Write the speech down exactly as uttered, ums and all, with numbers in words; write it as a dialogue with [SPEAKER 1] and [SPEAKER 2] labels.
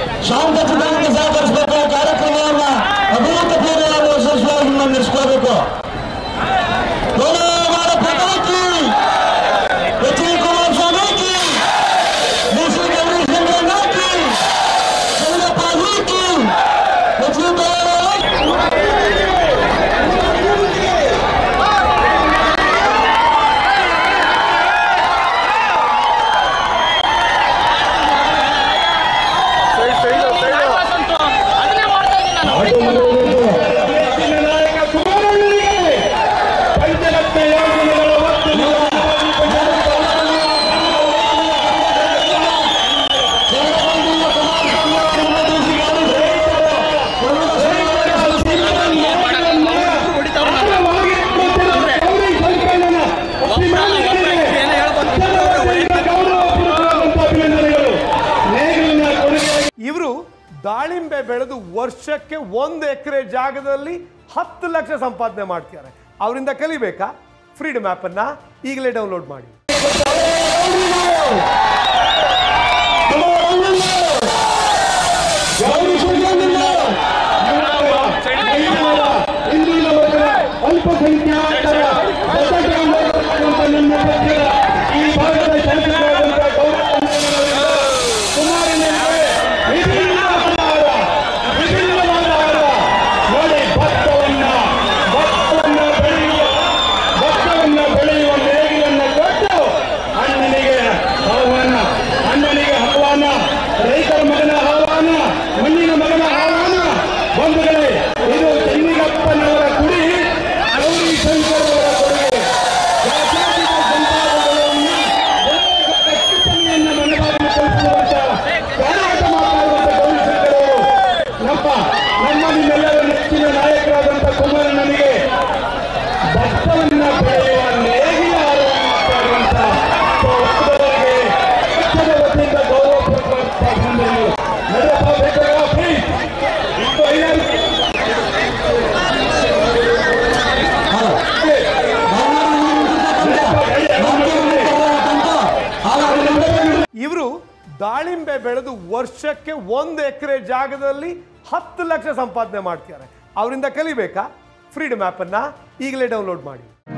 [SPEAKER 1] ಶಾಂತಚಿತ್ತದಿಂದ ಸಹಕರಿಸಬೇಕು. ಕಾರ್ಯಕ್ರಮವನ್ನು ಅಭೂತಪೂರ್ವವಾಗಿ ಯಶಸ್ವಿಯಾಗಿ ನಡೆಸಿಕೊಳ್ಬೇಕು.
[SPEAKER 2] ದಾಳಿಂಬೆ ಬೆಳೆದು ವರ್ಷಕ್ಕೆ ಒಂದು ಎಕರೆ ಜಾಗದಲ್ಲಿ ಹತ್ತು ಲಕ್ಷ ಸಂಪಾದನೆ ಮಾಡ್ತಾರೆ. ಅವರಿಂದ ಕಲಿಬೇಕಾ? ಫ್ರೀಡಮ್ ಆ್ಯಪ್ ಅನ್ನ ಈಗಲೇ ಡೌನ್ಲೋಡ್ ಮಾಡಿ. ಇವರು ದಾಳಿಂಬೆ ಬೆಳೆದು ವರ್ಷಕ್ಕೆ ಒಂದು ಎಕರೆ ಜಾಗದಲ್ಲಿ ಹತ್ತು ಲಕ್ಷ ಸಂಪಾದನೆ ಮಾಡ್ತಾರೆ. ಅವರಿಂದ ಕಲಿಬೇಕಾ? ಫ್ರೀಡಮ್ ಆ್ಯಪ್ ಅನ್ನ ಈಗಲೇ ಡೌನ್ಲೋಡ್ ಮಾಡಿ.